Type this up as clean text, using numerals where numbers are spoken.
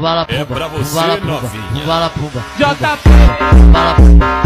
Umbala pumba, É pra você, umbala pumba, novinha. umbala pumba, JP. umbala pumba.